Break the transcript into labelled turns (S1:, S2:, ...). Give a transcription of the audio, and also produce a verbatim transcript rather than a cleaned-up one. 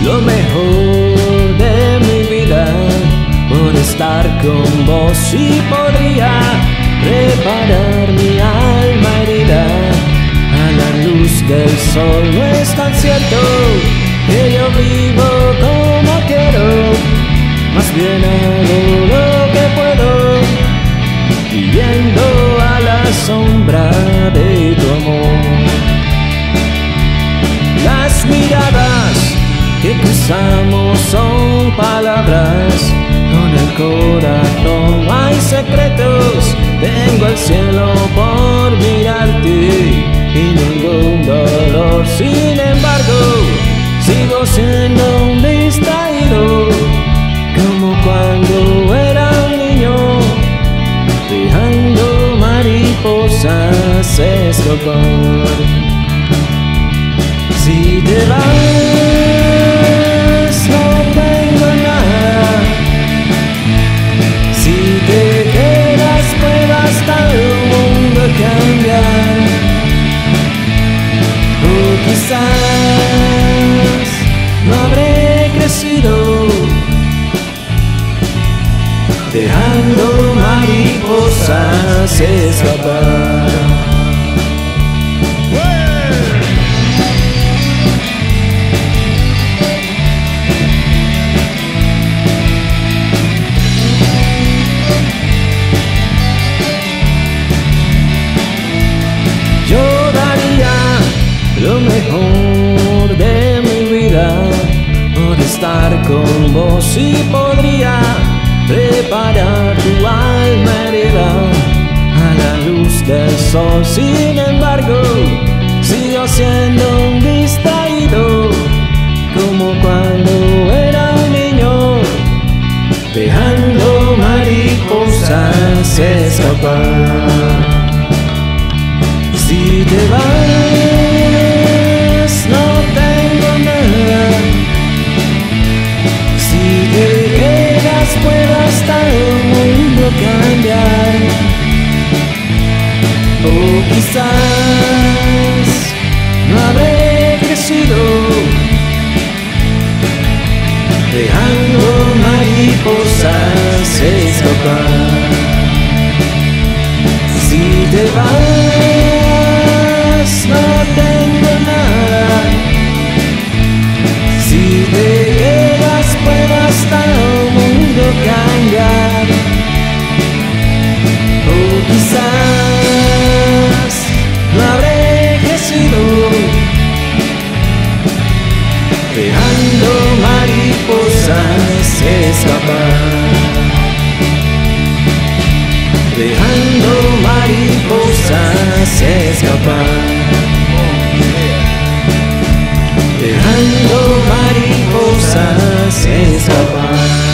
S1: lo mejor de mi vida por estar con vos, y podría reparar mi alma herida a la luz del sol. No es tan cierto que yo vivo como quiero, más bien hago lo que puedo, viviendo a la sombra de tu amor. Las miradas que cruzamos son palabras, con el corazón hay secretos. Tengo el cielo por mirarte y ningún dolor. Sin embargo, sigo siendo un distraído, como cuando era un niño, dejando mariposas escapar. Si te vas, no tengo nada. Si te quedas, puede hasta el mundo cambiar. O quizás no habré crecido, dejando mariposas escapar. Yo daría lo mejor de mi vida por estar con vos, y podría preparar tu alma herida a la luz del sol. Sin embargo, sigo siendo un distraído, como cuando era un niño, dejando mariposas escapar. Si te vas, no tengo nada. Si te quedas, puede hasta el mundo cambiar. O quizás no habré crecido, dejando mariposas escapar. Si te vas, no tengo nada. Si te quedas, puede hasta el mundo cambiar. O quizás no habré crecido, dejando mariposas escapar. Dejando mariposas escapar. Dejando mariposas escapar.